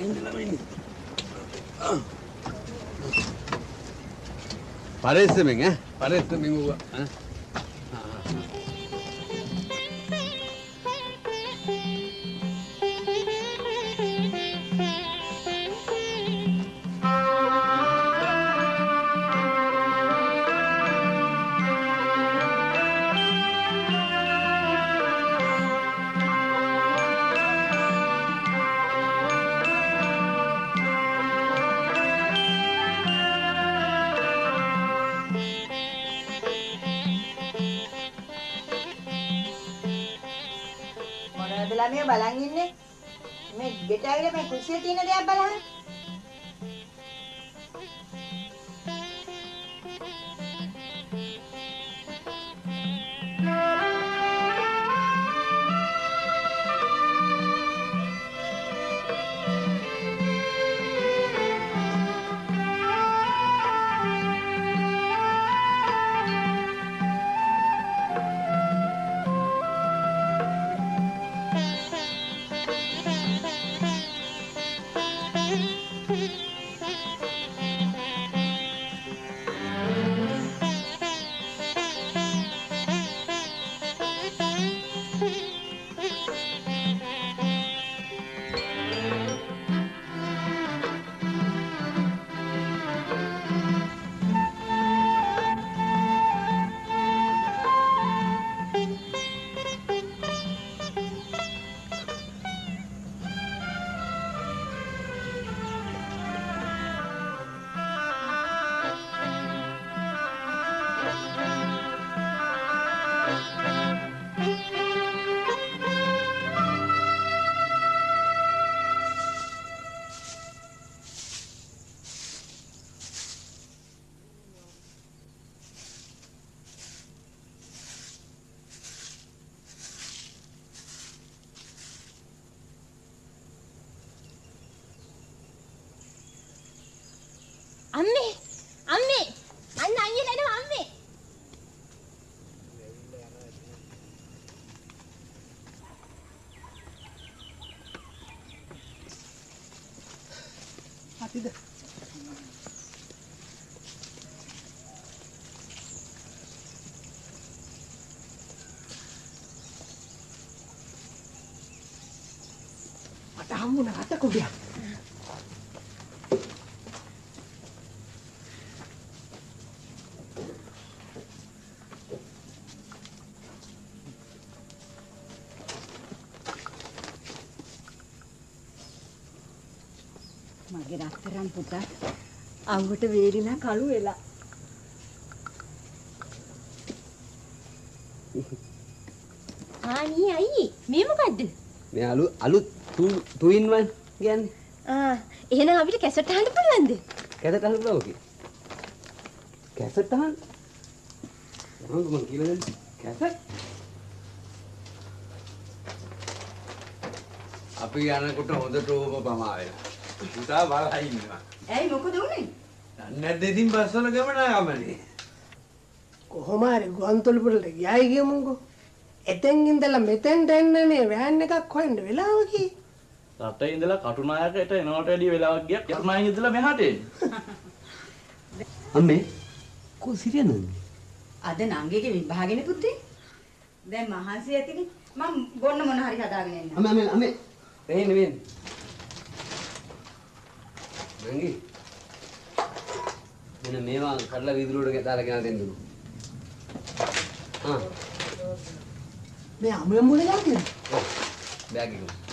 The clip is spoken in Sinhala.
පරිස්සමෙන් ඈ පරිස්සමෙන් උවා ඈ ළමයි බලන් ඉන්නේ මේ ගෙට ඇවිල්ලා මේ කුස්සියේ තියෙන දේක් බලන්න. අම්මේ අම්මේ අන්න අයියලා එනවා අම්මේ අපිද මට හම්බුණා අත කුඩියක් මගේ රත්තරන් පුතා අවුවට වේලිලා කළු වෙලා. ආනී අයියේ මේ මොකද්ද? මේ අලුත් 2 in 1 කියන්නේ. එහෙනම් අපිට කැසට් අහන්න පුළුවන්ද? කැසට් අහන්න පුළුවන්. කැසට් අහන්න. මම කියලා දෙන්න. කැසට්. අපි යනකොට හොඳට ඕම පමා වෙලා. පුතා බලයි ඉන්නවා. ඇයි මොකද උනේ? නැද්ද ඉතින් බස් වල ගමන ආගමනේ. කොහොම හරි ගුවන්තොටුපළට ගියයි කියමුකෝ. එතෙන් ඉඳලා මෙතෙන්ට එන්නනේ වෑන් එකක් හොයන්න වෙලාව කී. රටේ ඉඳලා කටුනායකයට එනවට වැඩිය වෙලාවක් ගියා. කටුනායක ඉඳලා මෙහාට එන්නේ. අම්මේ කොසිරියනද? අද නංගිගේ විභාගෙනේ පුතේ. දැන් මහන්සි ඇතිනේ. මම බොන්න මොන හරි හදාගෙන එන්නම්. අම්මේ වෙන්න. නංගි මෙන්න මේවා කඩලා විදුරුවට දාලා ගෙනලා දෙන්නු. මේ අමුල මුල යන්නේ. ඔව් බෑග් එක.